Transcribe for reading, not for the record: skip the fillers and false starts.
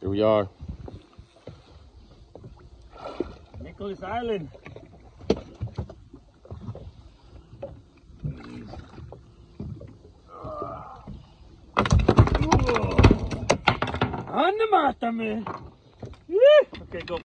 Here we are. Nicholas Island. On the Matame. Okay, go.